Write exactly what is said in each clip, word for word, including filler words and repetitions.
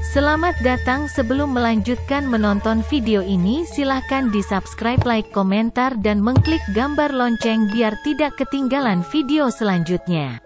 Selamat datang. Sebelum melanjutkan menonton video ini, silahkan di subscribe, like, komentar, dan mengklik gambar lonceng biar tidak ketinggalan video selanjutnya.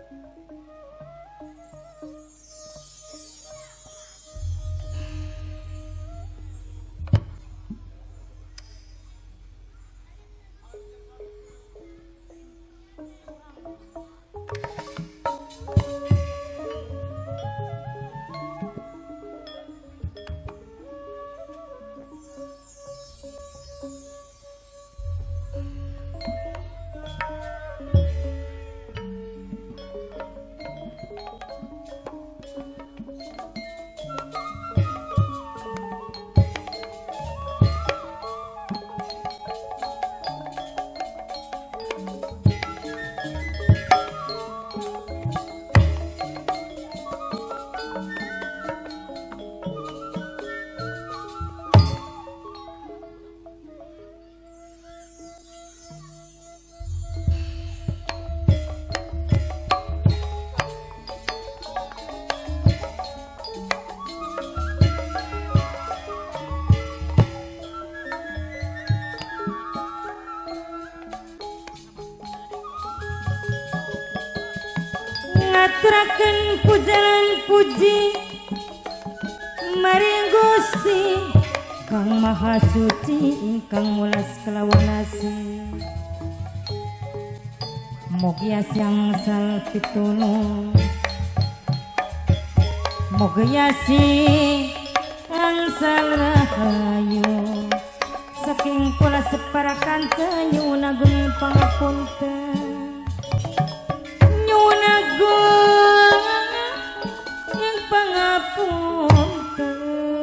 Ngaturaken pujalan puji maring Gusti Kang Maha Suci ingkang mulas kelawan asih. Mugia siang sal pitulung, mugia siang sal rahayu, saking kula separakan nyuwun ageng pangapunten. Nyuwun agung yang pangapunten.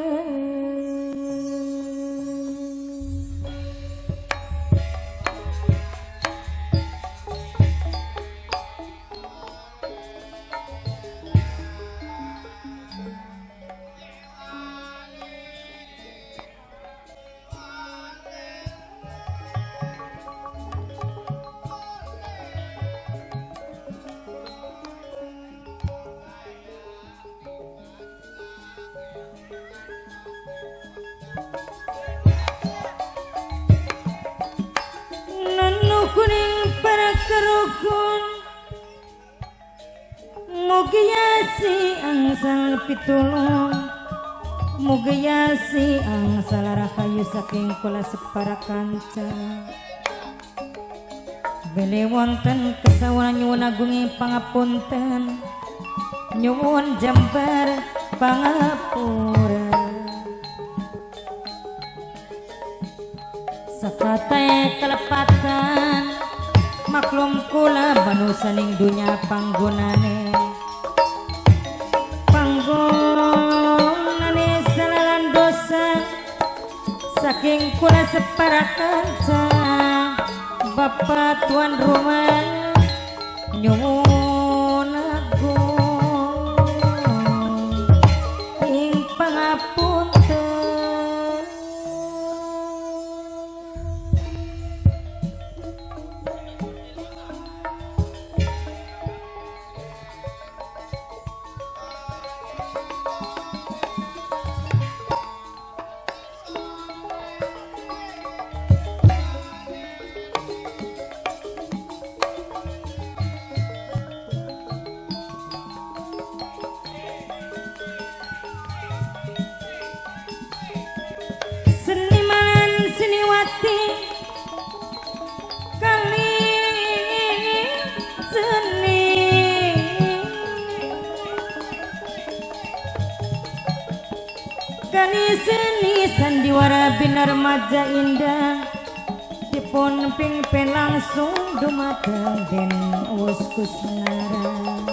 Kuning para kerukun, mugia si angsal pitulung, mugia si angsal rahayu saking kula separa kanca. Bele wonten kesawan nyuwun agungi pangapunten, nyuwun jembar pangapura. Sakate kelepatan maklum kula banusaning dunya panggonane panggonane salalan dosa saking kula separakan Bapak tuan rumah nyuwun agung ing pangapunten. Kani seni sandiwara binar maja indah dipun pingpen langsung dumateng Den Uskusnara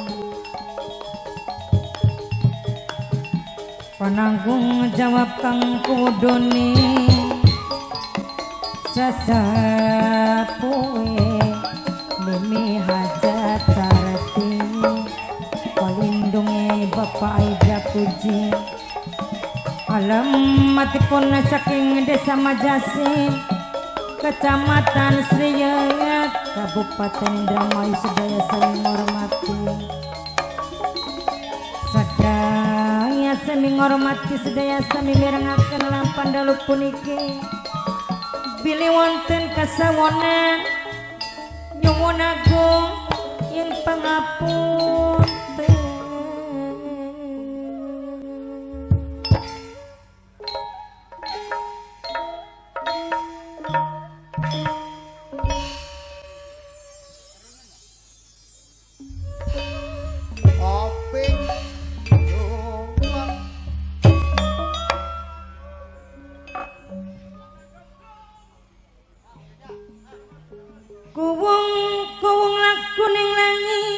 pananggung jawab kang kudune sasapuwe mimi hajat carati palindungi Bapak Aida Puji. Alamatipun saking Desa Majasi, Kecamatan Sriyayat, Kabupaten Indramayu sedaya saling menghormati. Sadaya sami ngormati sedaya sami mirengaken lampan dalu puniki bilih wonten kasawonan nyuwun agung ing pangapunten. Kuwung-kuwung laku ning langit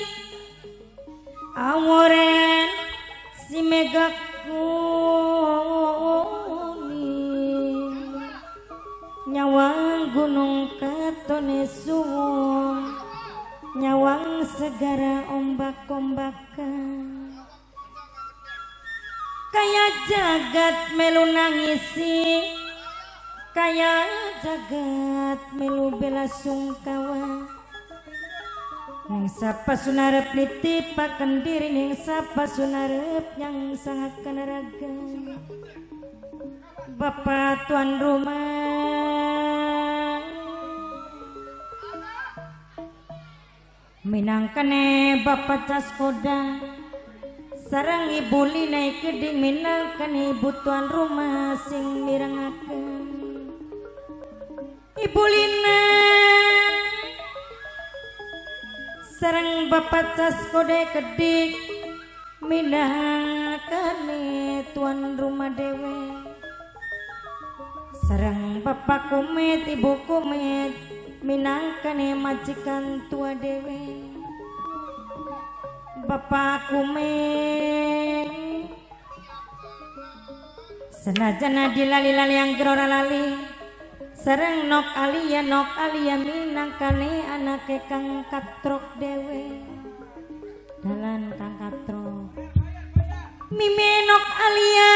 aworen si megak kuning nyawang gunung katone suwung nyawang segara ombak-ombakan kaya jagat melu nangisi kaya jagat melu bela sungkawa ning sapa sunarep nitipaken diri ning sapa sunarep yang sangat kanaraga Bapak tuan rumah minangkane Bapak Caskoda sarang ibu Lina keding minangkane ibu tuan rumah sing mirengaken Ibu Lina sareng Bapak Caskode kedik minangkane tuan rumah dewe sareng Bapak Kumit Ibu Kumit minangkane majikan tua dewe Bapak Kumit senajan dilali-lali yang gerora lali sareng nok alia nok alia minangkane anake Kang Katrok dewe dalan Kang Katrok mimi nok alia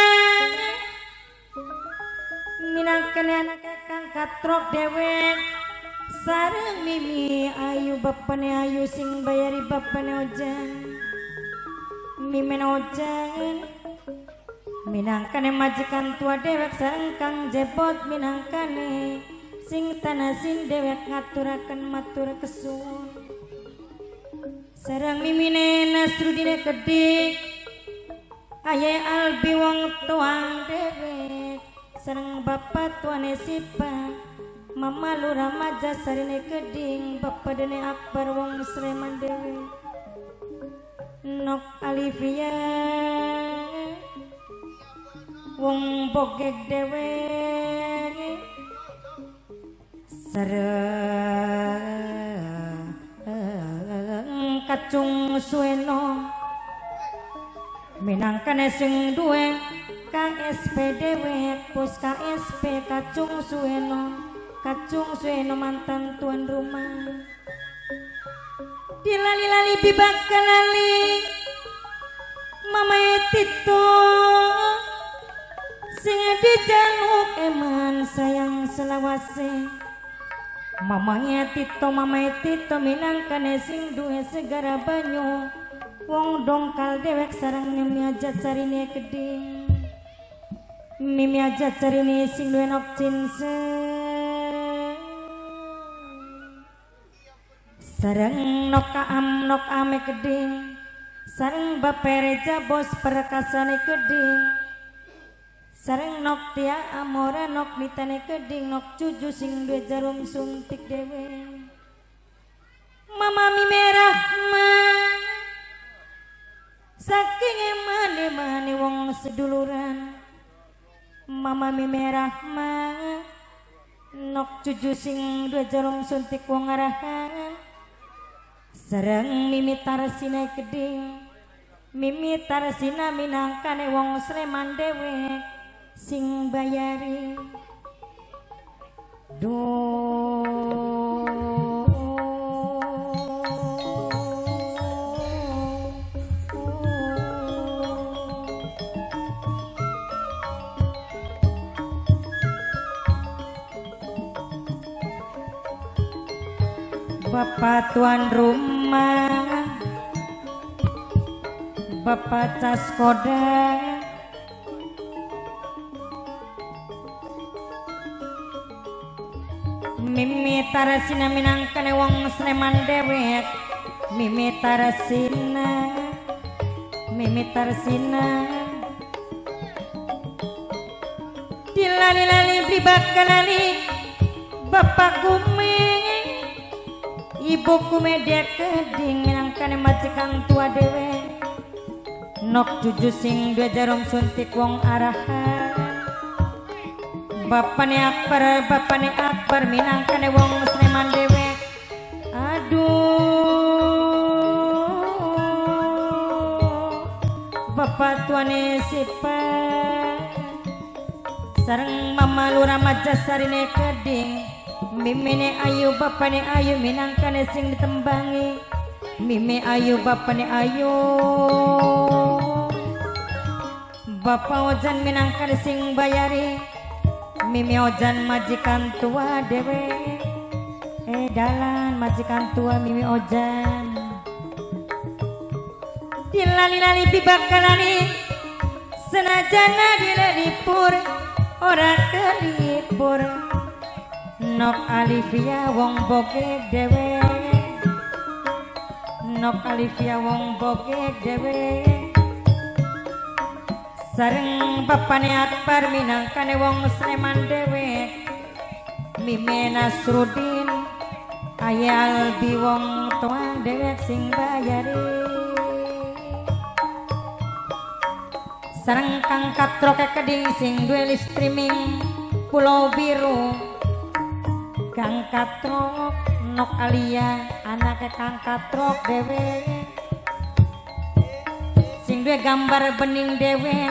minangkane anake Kang Katrok dewe sareng mimi ayu bapane ayu sing bayari bapane ojan mimi ojan minangkane majikan tua dewek sareng Kang Jebot minangkane sing tanasin dewek ngaturaken matur kesuwun sareng mimine Nasrudine kedik aye Albi wong tuang dewek sareng Bapak tuane Sipa Mama Lurah Maja sarine keding Bapak dene Akbar wong Sleman dewek Nok Alivia wong bogek dewek sareng Kacung Sueno minangkane sing duwe K S P dewek pos K S P Kacung Sueno Kacung Sueno mantan tuan rumah dilali-lali bibak lali Mama Tito sing dijaluk eman sayang selawase mamanya Tito mamanya Tito minangkane sing duwe segara banyu wong dongkal dewek sareng mimi aja carine keding mimi aja carine sing duwe nok cinse sareng nok kaam nok ame keding sareng bapereja bos perkasane keding sareng nok tia amora nok mitane keding nok cuju sing duwe jarum suntik dewe mama mi merah ma saking emane-mane wong seduluran mama mi merah ma nok cuju sing duwe jarum suntik wong arahan sareng mimi tarsina keding mimi tarsina minangkane wong Sleman dewek sing bayari do Bapak tuan rumah Bapak Caskoda Tarasina minangkane wong Sleman dewek Mimi Tarasina Mimi Tarasina dilali-lali beli bakalali bapak kume ibu kume dia keding minangkane majikan tua dewek nok juju sing dua jarum suntik wong arahan bapane Akbar bapane Akbar minangkane wong Sleman dewek aduh bapak tuane sifat sareng mama lurah majasarine keding mimine ayu bapane ayu minangkane sing ditembangi mimi ayu bapane ayu bapak ojan minangkane sing bayari mimi ojan majikan tua dewe eh dalan majikan tua mimi ojan dilali-lali bibakalali senajana dilalipur ora kelipur nok Alivia wong bogek dewe nok Alivia wong bogek dewe sareng bapane Akbar minangkane wong Sleman dewe mime Nasrudin aya Albi wong tuang dewek sing bayari sareng Kang Katroke keding sing duwe streaming Pulau Biru Kang Katrok nok Alia anake Kang Katrok dewe sing duwe gambar bening dewe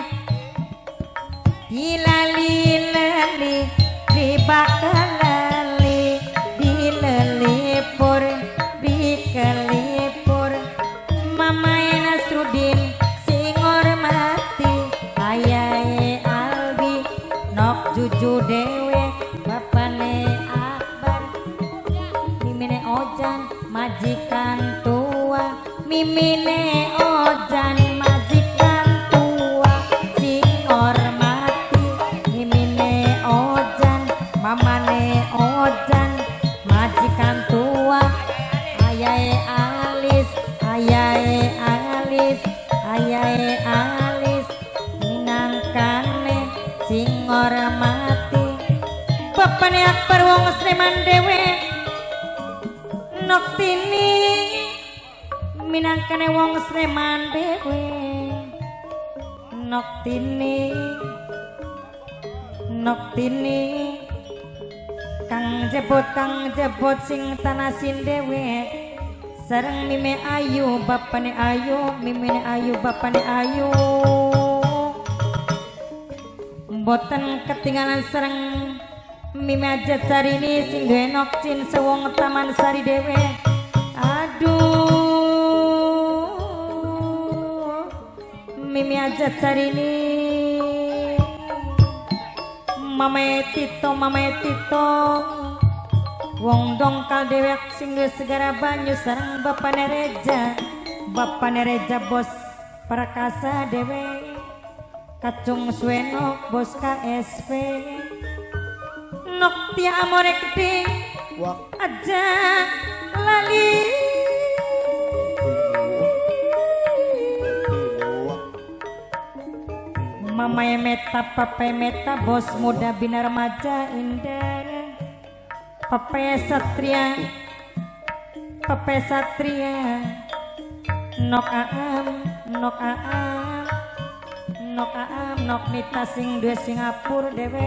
dilali-lali dibakalali dilelipur dikelipur mamae Nasrudin sing hormati ayae Albi nok juju dewe bapane Akbar mimine ojan majikan tua mimine ojan majikan tua sing hormati mimine ojan mamane ojan majikan tua ayae alis ayae alis ayae alis minangkane sing hormati bapane Akbar wong Sleman dewe nok tini minangkane wong Sleman dewe nok tini nok tini Kang jebot Kang jebot sing tanasin dewe sareng mime ayu bapane ayu mimine ayu bapane ayu boten ketinggalan sareng mime aja sarini sing duwe nokcin sewong Taman Sari dewe aduh mime aja sarini mamae Tito mamae Tito wong dongkal dewek sing duwe segara banyu sareng bapane Reja bapane Reja bos Prakasa dewe Kacung Sweno bos K S P nok tia amore gede aja lali mamae Meta papai Meta bos muda bina remaja indah papai Satria papai Satria nok aam nok aam nok aam nok Nita sing duwe Singapura dewe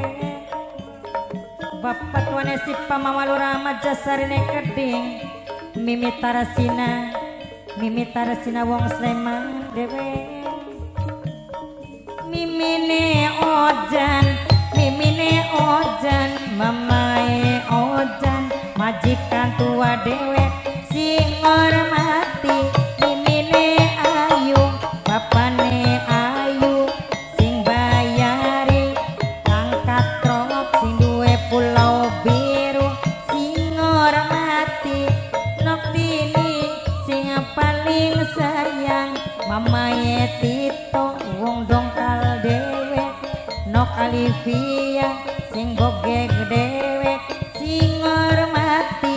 bapak tuane si pamama lurah majasarine keding mimi Tarasina mimi Tarasina wong Sleman dewe mimine ojan mimine ojan mamae ojan majikan tua dewe sing hormati mimine ayu bapane ayu sing bayari Kang Katrok sing duwe Pulau Biru sing hormati nok tini sing paling sayang mamae Tito wong dongkal dewe nok Alivia sing bogeg dewe sing hormati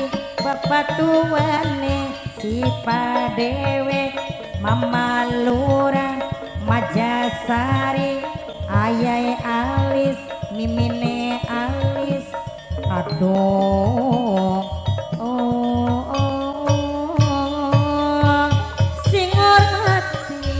batuane si padewe Mama Lurah Majasari ayai alis mimine alis aduh oh, oh, oh, sing hormati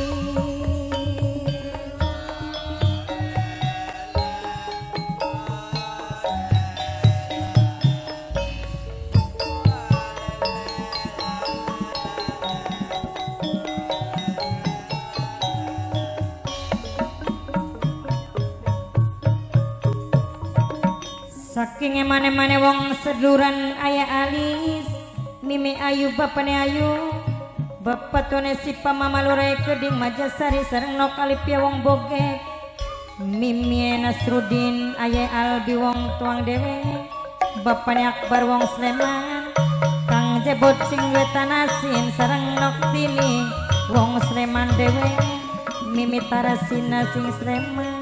saking emane-mane wong seduran ayah alis mimi ayu bapane ayu bapatone si Mama Lurah keding Majasari sareng nok alipia wong bogek mimi Nasrudin ayah Albi wong tuang dewe bapane Akbar wong Sleman Kang Jebot sing wetanasin sareng nok tini wong Sleman dewe mimi Tarasina sing Sleman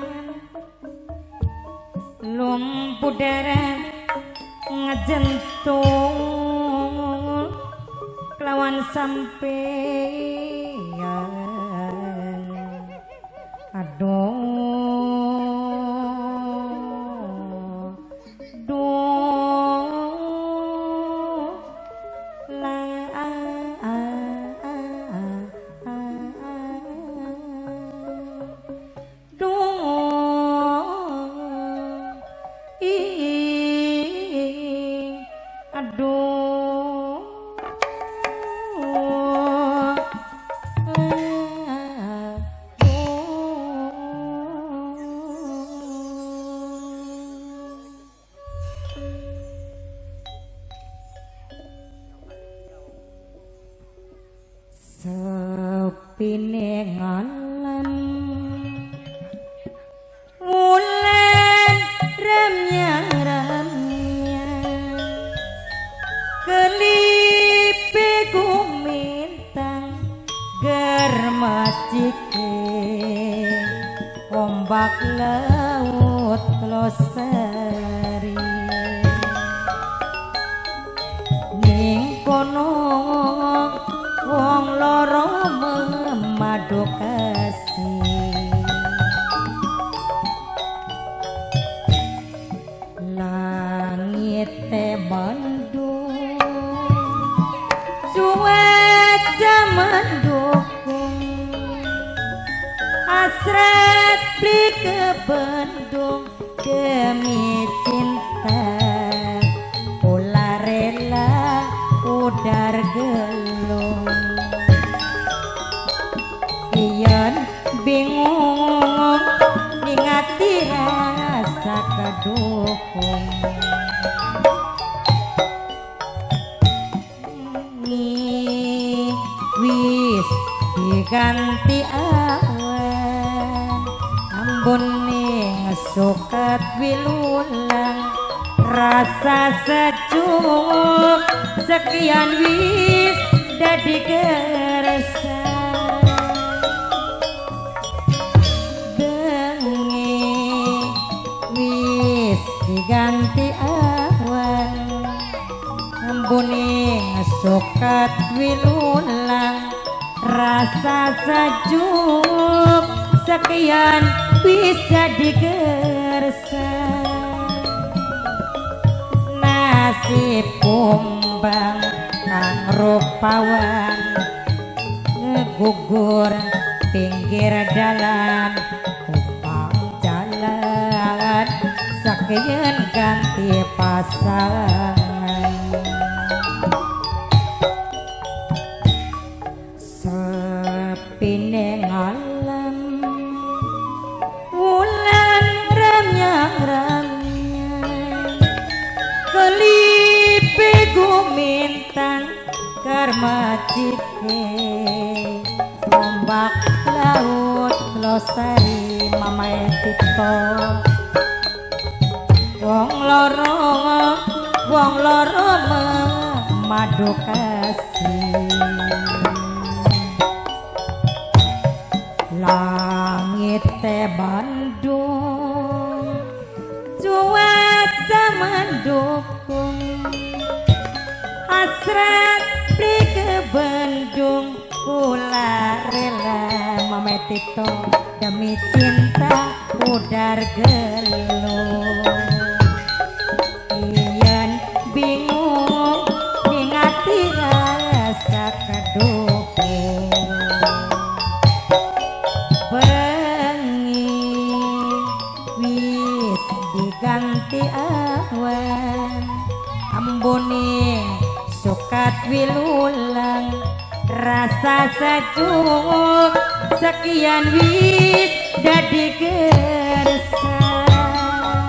lumpuh darah ngejentung kelawan sampeyan aduh duh la sepine ngalam wulan ramnya ramnya kelipe gumintang germacike ombak laut losari ning kono wong loro memadu kasih langit te bandung cuaca mendukung hasrat beli ke Bandung demi cinta pula rela udar gelung iyan bingung ningati rasa kedukung ni wis diganti awan ambon ning suket wilulang rasa sejuk sekian wis dadi keresan bengi wis diganti awan ambune suket wilulang rasa sejuk sekian wis dadi keresan nasib kumbang kang rupawan ngegugur pinggir dalan kumpang jalan sakeun ganti pasangan sepine ngalam wulan ramnya-ramnya kelipe gumintang karmacike ombak laut losari mamae tito wong loro wong loro madu kasih langit te Bandung cuaca mendukung hasrat bendung kula rela Mame Tito demi cinta udar gelung yen bingung ningati rasa kaduh bengi wis diganti awan ambune sukat wilulang rasa sejuk sekian wis dadi gersang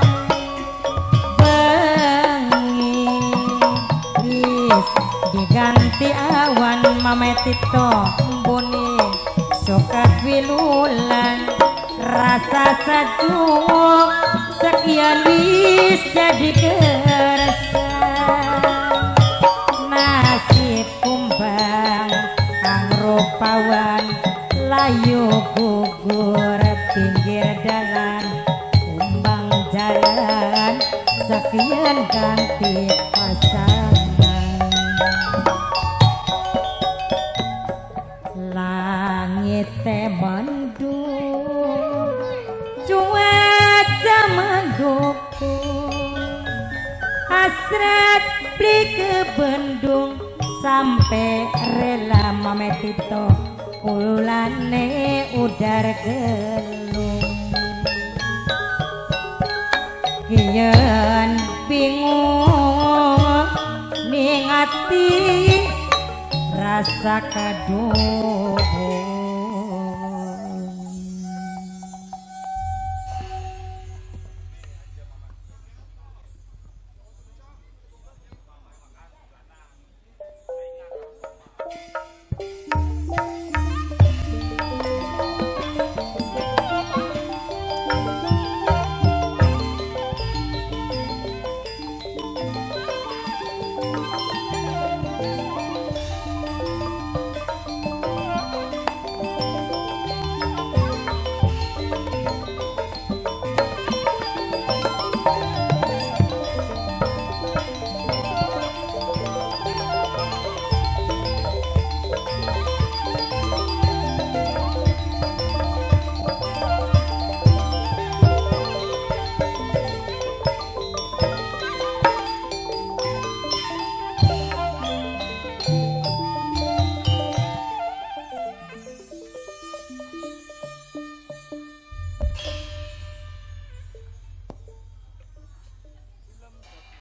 bengi wis diganti awan Mame Tito mbuni sukat wilulang rasa sejuk sekian wis jadi gersang nasib kumbang kang rupawan layu gugur pinggir dalan kumbang jalan sekian ganti pasangan langit teh mendung cuaca mendukung hasrat beli ke bendung sampai rela Mame Tito ulane udar gelung yen bingung ningati rasa kaduh